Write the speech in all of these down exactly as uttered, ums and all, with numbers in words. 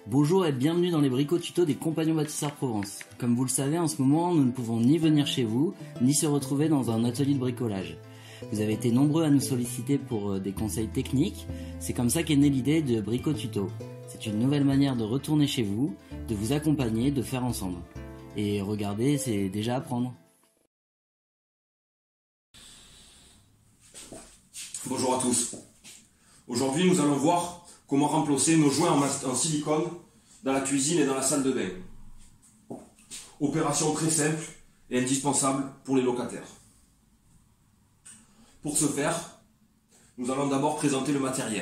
Bonjour et bienvenue dans les bricots tutos des Compagnons Bâtisseurs Provence. Comme vous le savez, en ce moment, nous ne pouvons ni venir chez vous, ni se retrouver dans un atelier de bricolage. Vous avez été nombreux à nous solliciter pour des conseils techniques, c'est comme ça qu'est née l'idée de bricots tutos. C'est une nouvelle manière de retourner chez vous, de vous accompagner, de faire ensemble. Et regardez, c'est déjà à prendre. Bonjour à tous. Aujourd'hui, nous allons voir comment remplacer nos joints en, en silicone dans la cuisine et dans la salle de bain. Opération très simple et indispensable pour les locataires. Pour ce faire, nous allons d'abord présenter le matériel.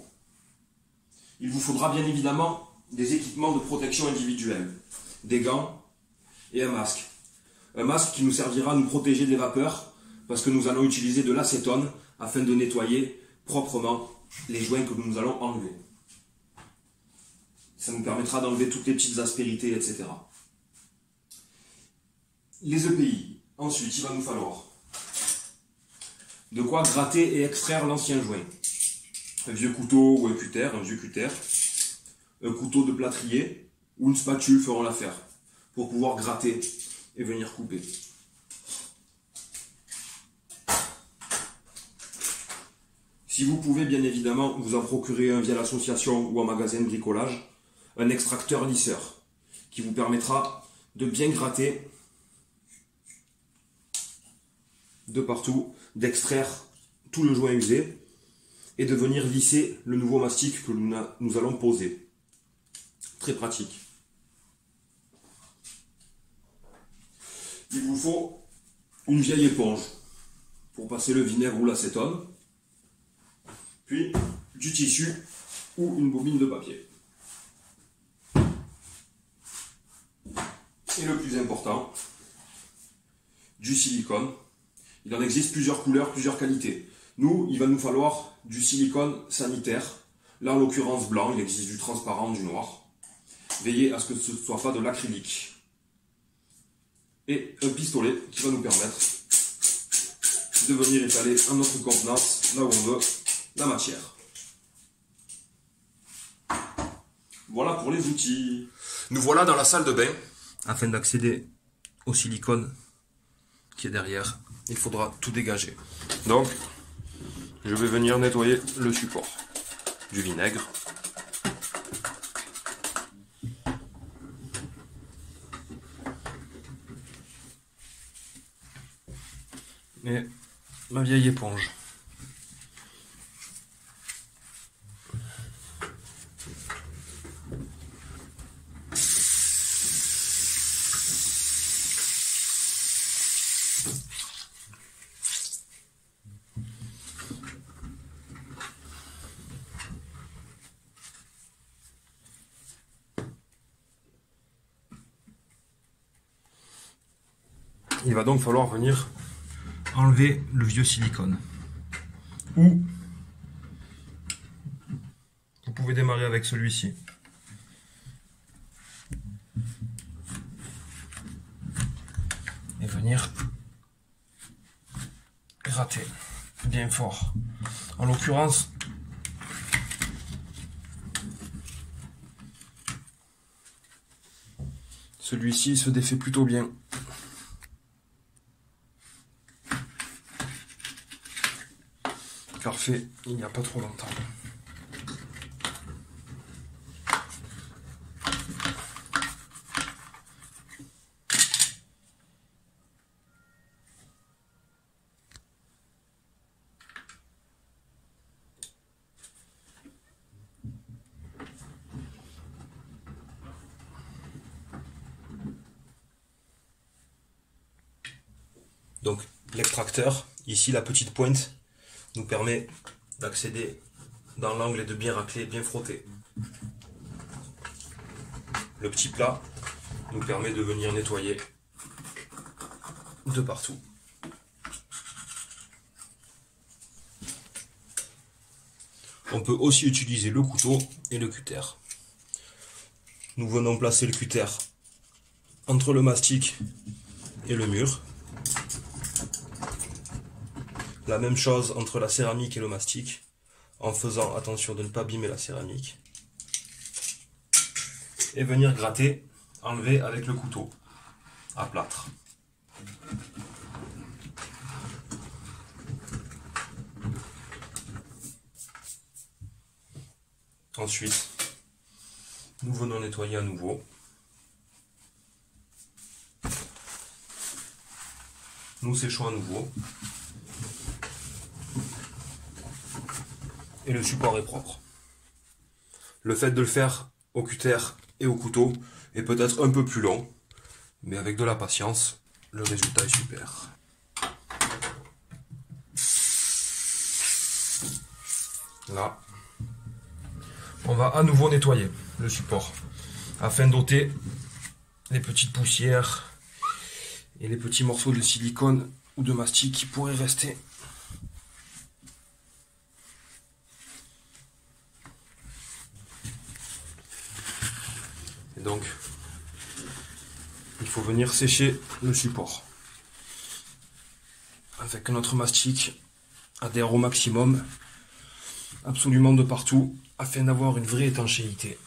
Il vous faudra bien évidemment des équipements de protection individuelle, des gants et un masque. Un masque qui nous servira à nous protéger des vapeurs parce que nous allons utiliser de l'acétone afin de nettoyer proprement les joints que nous allons enlever. Ça nous permettra d'enlever toutes les petites aspérités, et cetera. Les E P I. Ensuite, il va nous falloir de quoi gratter et extraire l'ancien joint. Un vieux couteau ou un cutter, un vieux cutter, un couteau de plâtrier ou une spatule feront l'affaire pour pouvoir gratter et venir couper. Si vous pouvez bien évidemment vous en procurer un via l'association ou un magasin de bricolage, un extracteur lisseur qui vous permettra de bien gratter de partout, d'extraire tout le joint usé et de venir lisser le nouveau mastic que nous, nous allons poser. Très pratique. Il vous faut une vieille éponge pour passer le vinaigre ou l'acétone, puis du tissu ou une bobine de papier. Et le plus important, du silicone. Il en existe plusieurs couleurs, plusieurs qualités. Nous, il va nous falloir du silicone sanitaire. Là, en l'occurrence blanc, il existe du transparent, du noir. Veillez à ce que ce ne soit pas de l'acrylique. Et un pistolet qui va nous permettre de venir étaler en notre contenance, là où on veut, la matière. Voilà pour les outils. Nous voilà dans la salle de bain. Afin d'accéder au silicone qui est derrière, il faudra tout dégager. Donc, je vais venir nettoyer le support. Du vinaigre. Et ma vieille éponge. Il va donc falloir venir enlever le vieux silicone. Ou vous pouvez démarrer avec celui-ci. Et venir gratter bien fort. En l'occurrence, celui-ci se défait plutôt bien. Parfait, il n'y a pas trop longtemps. Donc l'extracteur, ici la petite pointe, nous permet d'accéder dans l'angle et de bien racler, bien frotter. Le petit plat nous permet de venir nettoyer de partout. On peut aussi utiliser le couteau et le cutter. Nous venons placer le cutter entre le mastic et le mur. La même chose entre la céramique et le mastic, en faisant attention de ne pas abîmer la céramique. et venir gratter, enlever avec le couteau à plâtre. Ensuite, nous venons nettoyer à nouveau. Nous séchons à nouveau. Et le support est propre. Le fait de le faire au cutter et au couteau est peut-être un peu plus long, mais avec de la patience, le résultat est super. Là, on va à nouveau nettoyer le support afin d'ôter les petites poussières et les petits morceaux de silicone ou de mastic qui pourraient rester. Et donc, il faut venir sécher le support afin que notre mastic adhère au maximum, absolument de partout, afin d'avoir une vraie étanchéité.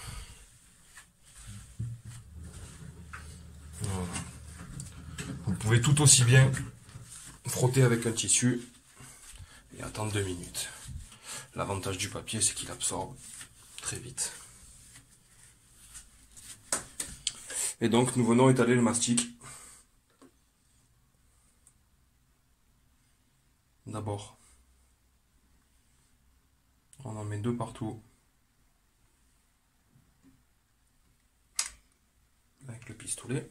Voilà. Vous pouvez tout aussi bien frotter avec un tissu et attendre deux minutes. L'avantage du papier, c'est qu'il absorbe très vite. Et donc nous venons étaler le mastic. D'abord, on en met deux partout avec le pistolet.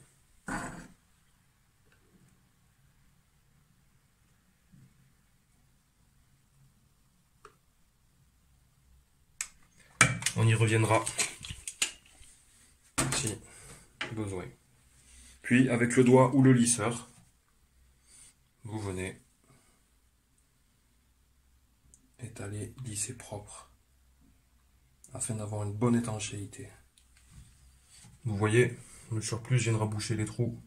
On y reviendra si besoin. Puis avec le doigt ou le lisseur, vous venez étaler, lisser propre afin d'avoir une bonne étanchéité. Vous voyez, le surplus viendra boucher les trous.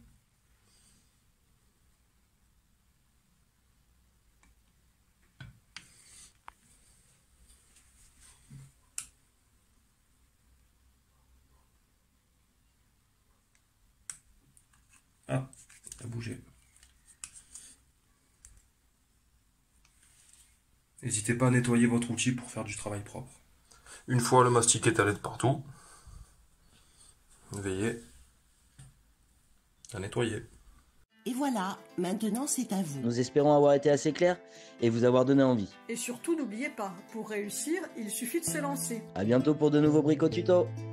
Ah, il a bougé. N'hésitez pas à nettoyer votre outil pour faire du travail propre. Une fois le mastic étalé de partout, veillez à nettoyer. Et voilà, maintenant c'est à vous. Nous espérons avoir été assez clairs et vous avoir donné envie. Et surtout, n'oubliez pas, pour réussir, il suffit de se lancer. A bientôt pour de nouveaux bricotutos.